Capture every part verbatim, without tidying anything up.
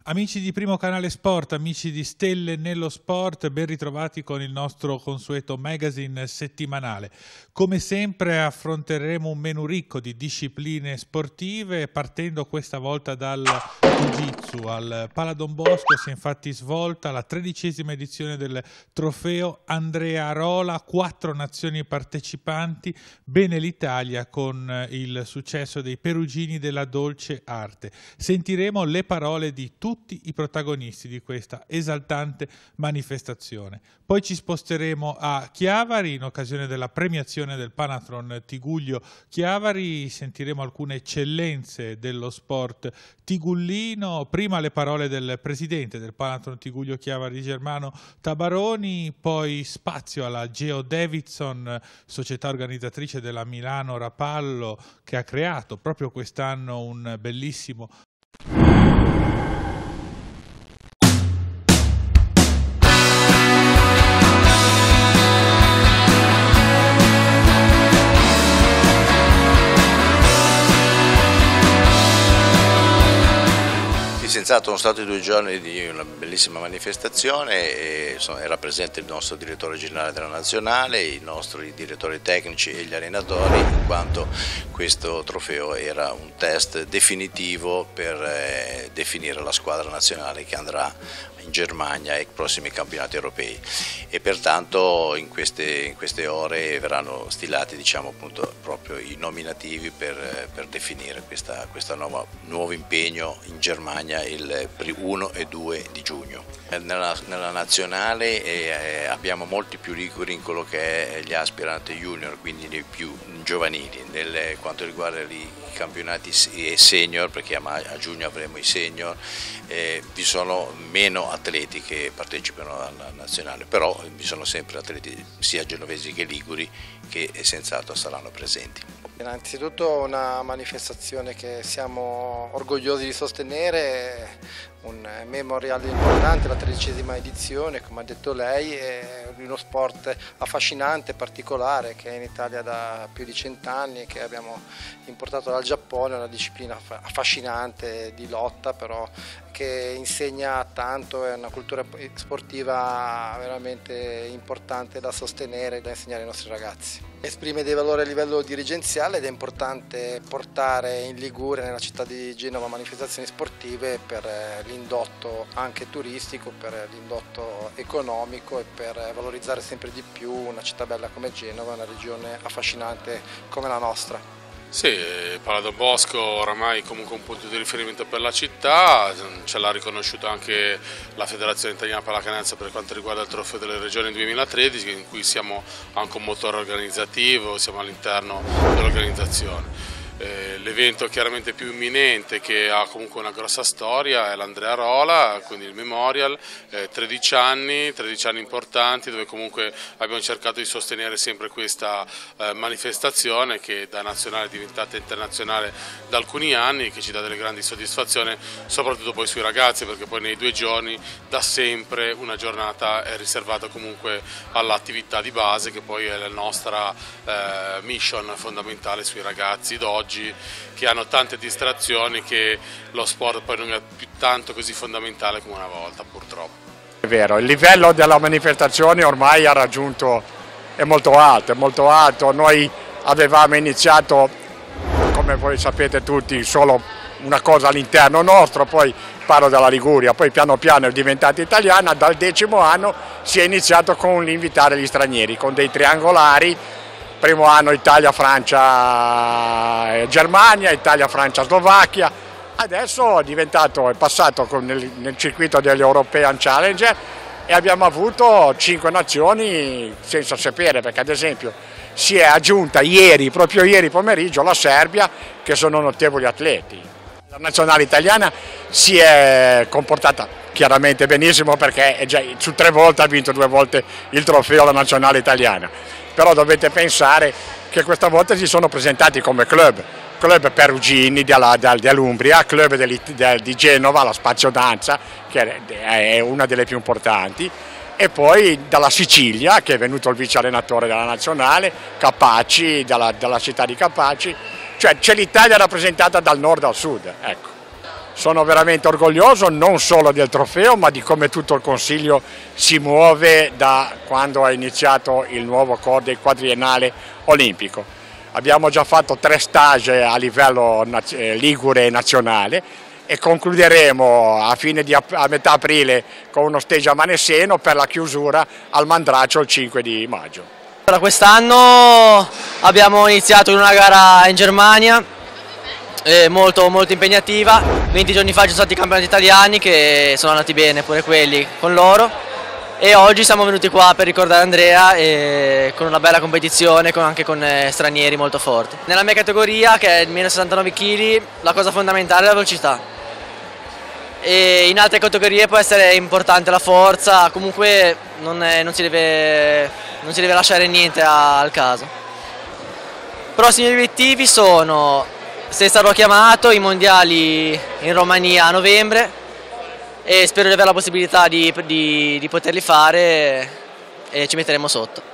Amici di Primo Canale Sport, amici di Stelle nello Sport, ben ritrovati con il nostro consueto magazine settimanale. Come sempre affronteremo un menù ricco di discipline sportive, partendo questa volta dal Jiu-Jitsu. Al Pala Don Bosco si è infatti svolta la tredicesima edizione del trofeo Andrea Arola, quattro nazioni partecipanti, bene l'Italia con il successo dei perugini della dolce arte. Sentiremo le parole di tutti tutti i protagonisti di questa esaltante manifestazione. Poi ci sposteremo a Chiavari in occasione della premiazione del Panathlon Tigullio Chiavari, sentiremo alcune eccellenze dello sport tigullino, prima le parole del presidente del Panathlon Tigullio Chiavari Germano Tabaroni, poi spazio alla Geo Davidson, società organizzatrice della Milano Rapallo, che ha creato proprio quest'anno un bellissimo Senz'altro sono stati due giorni di una bellissima manifestazione e era presente il nostro direttore generale della nazionale, i nostri direttori tecnici e gli allenatori, in quanto questo trofeo era un test definitivo per eh, definire la squadra nazionale che andrà in Germania ai prossimi campionati europei, e pertanto in queste, in queste ore verranno stilati, diciamo, appunto, proprio i nominativi per, per definire questa, questa nuova, nuovo impegno in Germania il primo e due di giugno. Nella, nella nazionale eh, abbiamo molti più liguri in quello che è gli aspirant junior, quindi nei più giovanili. Nel quanto riguarda i campionati senior, perché a giugno avremo i senior, eh, vi sono meno atleti che partecipano alla nazionale, però vi sono sempre atleti sia genovesi che liguri che senz'altro saranno presenti. Innanzitutto una manifestazione che siamo orgogliosi di sostenere, un memorial importante, la tredicesima edizione, come ha detto lei, è uno sport affascinante, particolare, che è in Italia da più di cent'anni, che abbiamo importato dal Giappone, una disciplina affascinante di lotta, però che insegna tanto, è una cultura sportiva veramente importante da sostenere e da insegnare ai nostri ragazzi. Esprime dei valori a livello dirigenziale ed è importante portare in Liguria, nella città di Genova, manifestazioni sportive per l'indotto anche turistico, per l'indotto economico e per valorizzare sempre di più una città bella come Genova, una regione affascinante come la nostra. Sì, Pala Don Bosco oramai comunque un punto di riferimento per la città, ce l'ha riconosciuto anche la Federazione Italiana Pallacanestro per quanto riguarda il trofeo delle regioni duemilatredici, in cui siamo anche un motore organizzativo, siamo all'interno dell'organizzazione. L'evento chiaramente più imminente, che ha comunque una grossa storia, è l'Andrea Arola, quindi il Memorial, eh, tredici anni, tredici anni importanti, dove comunque abbiamo cercato di sostenere sempre questa eh, manifestazione che da nazionale è diventata internazionale da alcuni anni, che ci dà delle grandi soddisfazioni, soprattutto poi sui ragazzi, perché poi nei due giorni da sempre una giornata è riservata comunque all'attività di base, che poi è la nostra eh, mission fondamentale sui ragazzi d'oggi, che hanno tante distrazioni, che lo sport poi non è più tanto così fondamentale come una volta, purtroppo. È vero, il livello della manifestazione ormai ha raggiunto, è molto alto, è molto alto. Noi avevamo iniziato, come voi sapete tutti, solo una cosa all'interno nostro, poi parlo della Liguria, poi piano piano è diventata italiana. Dal decimo anno si è iniziato con l'invitare gli stranieri, con dei triangolari. Primo anno Italia, Francia, Germania, Italia, Francia, Slovacchia. Adesso è diventato, è passato con nel, nel circuito degli European Challenger e abbiamo avuto cinque nazioni senza sapere, perché ad esempio si è aggiunta ieri, proprio ieri pomeriggio, la Serbia, che sono notevoli atleti. La nazionale italiana si è comportata chiaramente benissimo, perché è già, su tre volte ha vinto due volte il trofeo la nazionale italiana. Però dovete pensare che questa volta si sono presentati come club, club perugini dell'Umbria, club di Genova, la Spazio Danza, che è una delle più importanti, e poi dalla Sicilia, che è venuto il vice allenatore della nazionale, Capaci, dalla, dalla città di Capaci, cioè c'è l'Italia rappresentata dal nord al sud, ecco. sono veramente orgoglioso non solo del trofeo, ma di come tutto il Consiglio si muove da quando è iniziato il nuovo quadriennale olimpico. Abbiamo già fatto tre stage a livello ligure nazionale e concluderemo a, fine di, a metà aprile con uno stage a Maneseno per la chiusura al Mandraccio il cinque di maggio. Quest'anno abbiamo iniziato in una gara in Germania, Eh, molto, molto impegnativa. venti giorni fa ci sono stati i campionati italiani che sono andati bene pure quelli con loro e oggi siamo venuti qua per ricordare Andrea e con una bella competizione con, anche con eh, stranieri molto forti. Nella mia categoria, che è il meno sessantanove chili, la cosa fondamentale è la velocità e in altre categorie può essere importante la forza, comunque non, è, non, si, deve, non si deve lasciare niente a, al caso. I prossimi obiettivi sono: se sarò chiamato, i mondiali in Romania a novembre e spero di avere la possibilità di, di, di poterli fare e ci metteremo sotto.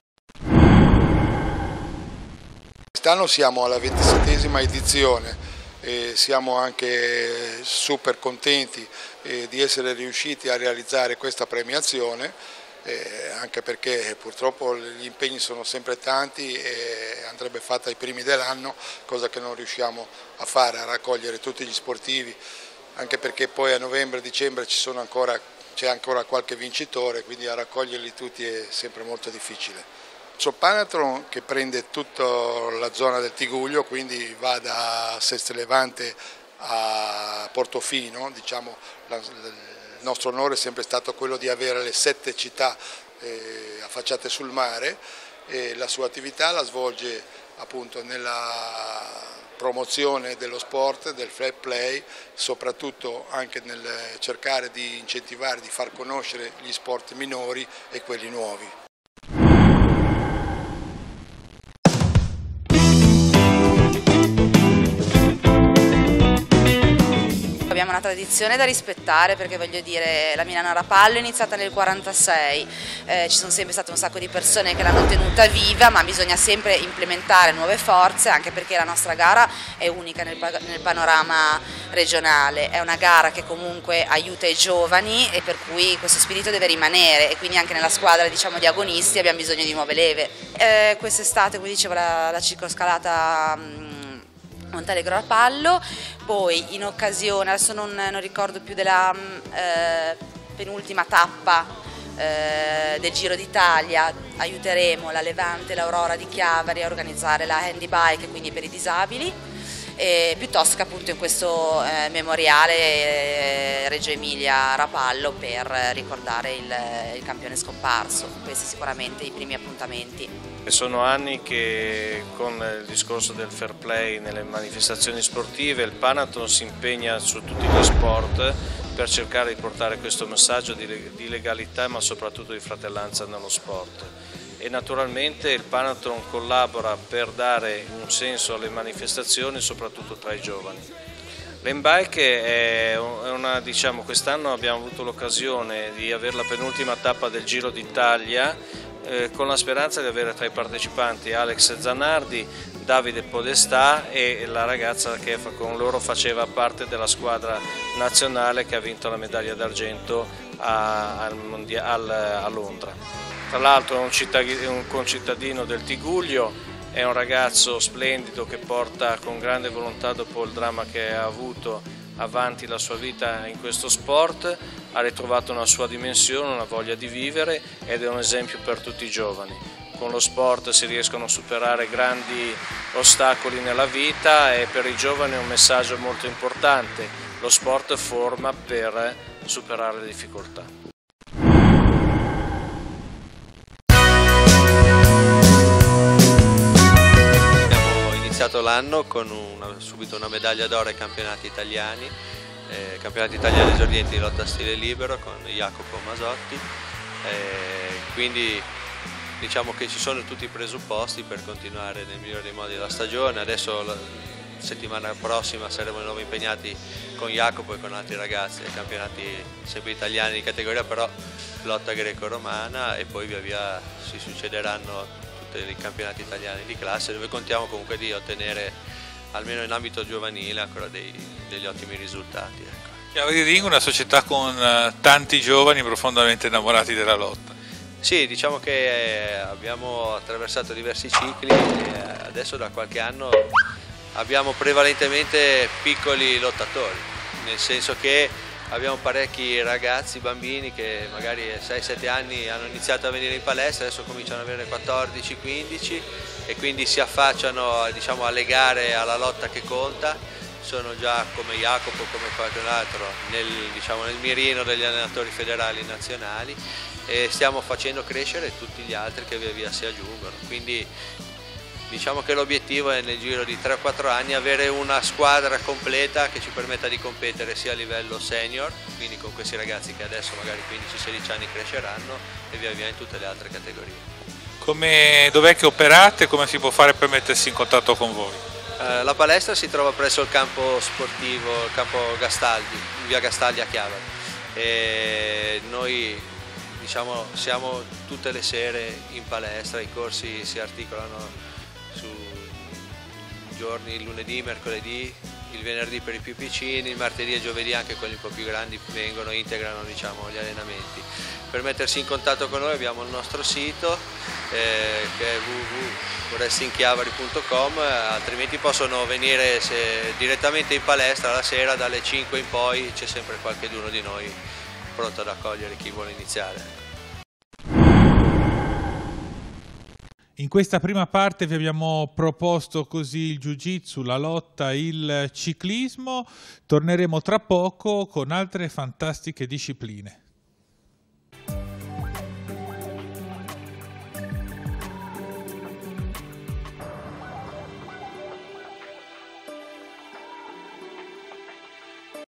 Quest'anno siamo alla ventisettesima edizione e siamo anche super contenti eh, di essere riusciti a realizzare questa premiazione. Eh, anche perché purtroppo gli impegni sono sempre tanti e andrebbe fatta ai primi dell'anno, cosa che non riusciamo a fare, a raccogliere tutti gli sportivi, anche perché poi a novembre, dicembre ci sono ancora, c'è ancora qualche vincitore, quindi a raccoglierli tutti è sempre molto difficile. C'è il Panathlon che prende tutta la zona del Tiguglio, quindi va da Seste Levante a Portofino, diciamo, la, il nostro onore è sempre stato quello di avere le sette città eh, affacciate sul mare e la sua attività la svolge appunto nella promozione dello sport, del fair play, soprattutto anche nel cercare di incentivare, di far conoscere gli sport minori e quelli nuovi. Abbiamo una tradizione da rispettare perché voglio dire la Milano Rapallo è iniziata nel quarantasei, eh, ci sono sempre state un sacco di persone che l'hanno tenuta viva, ma bisogna sempre implementare nuove forze anche perché la nostra gara è unica nel, nel panorama regionale, è una gara che comunque aiuta i giovani e per cui questo spirito deve rimanere e quindi anche nella squadra diciamo, di agonisti abbiamo bisogno di nuove leve. Eh, quest'estate, come dicevo, la, la cicloscalata mh, Montalegro Rapallo, poi in occasione, adesso non, non ricordo più della eh, penultima tappa eh, del Giro d'Italia, aiuteremo la Levante e l'Aurora di Chiavari a organizzare la handy bike, quindi per i disabili, e piuttosto che appunto in questo eh, memoriale eh, Reggio Emilia Rapallo per ricordare il, il campione scomparso. Questi sicuramente i primi appuntamenti. Sono anni che con il discorso del fair play nelle manifestazioni sportive il Panathlon si impegna su tutti gli sport per cercare di portare questo messaggio di legalità ma soprattutto di fratellanza nello sport. E naturalmente il Panathlon collabora per dare un senso alle manifestazioni soprattutto tra i giovani. L'Embike è una, diciamo, quest'anno abbiamo avuto l'occasione di avere la penultima tappa del Giro d'Italia eh, con la speranza di avere tra i partecipanti Alex Zanardi, Davide Podestà e la ragazza che con loro faceva parte della squadra nazionale che ha vinto la medaglia d'argento a, al, al, a Londra. Tra l'altro è un, un concittadino del Tiguglio, è un ragazzo splendido che porta con grande volontà dopo il dramma che ha avuto avanti la sua vita in questo sport, ha ritrovato una sua dimensione, una voglia di vivere ed è un esempio per tutti i giovani. Con lo sport si riescono a superare grandi ostacoli nella vita e per i giovani è un messaggio molto importante, lo sport forma per superare le difficoltà. L'anno con una, subito una medaglia d'oro ai campionati italiani, eh, campionati italiani esordienti di lotta stile libero con Jacopo Masotti, eh, quindi diciamo che ci sono tutti i presupposti per continuare nel migliore dei modi la stagione. Adesso la settimana prossima saremo di nuovo impegnati con Jacopo e con altri ragazzi ai campionati sempre italiani di categoria però lotta greco-romana e poi via via si succederanno i campionati italiani di classe dove contiamo comunque di ottenere almeno in ambito giovanile, ancora dei, degli ottimi risultati. Ecco. Chiave di Ring, una società con uh, tanti giovani profondamente innamorati della lotta. Sì, diciamo che abbiamo attraversato diversi cicli e adesso da qualche anno abbiamo prevalentemente piccoli lottatori, nel senso che abbiamo parecchi ragazzi, bambini che magari a sei sette anni hanno iniziato a venire in palestra, adesso cominciano ad avere quattordici quindici e quindi si affacciano, diciamo, alle gare, alla lotta che conta. Sono già come Jacopo, come qualcun altro, nel, diciamo, nel mirino degli allenatori federali nazionali e stiamo facendo crescere tutti gli altri che via via si aggiungono. Quindi diciamo che l'obiettivo è nel giro di tre quattro anni avere una squadra completa che ci permetta di competere sia a livello senior, quindi con questi ragazzi che adesso magari quindici sedici anni cresceranno, e via via in tutte le altre categorie. Dov'è che operate? Come si può fare per mettersi in contatto con voi? La palestra si trova presso il campo sportivo, il campo Gastaldi, in via Gastaldi a Chiavari. E noi, diciamo, siamo tutte le sere in palestra, i corsi si articolano su giorni, il lunedì, mercoledì, il venerdì per i più piccini, il martedì e giovedì anche quelli un po' più grandi vengono, integrano, diciamo, gli allenamenti. Per mettersi in contatto con noi abbiamo il nostro sito eh, che è w w w punto wrestling chiavari punto com, altrimenti possono venire se, direttamente in palestra la sera dalle cinque in poi, c'è sempre qualcheduno di noi pronto ad accogliere chi vuole iniziare. In questa prima parte vi abbiamo proposto così il jiu-jitsu, la lotta, il ciclismo. Torneremo tra poco con altre fantastiche discipline.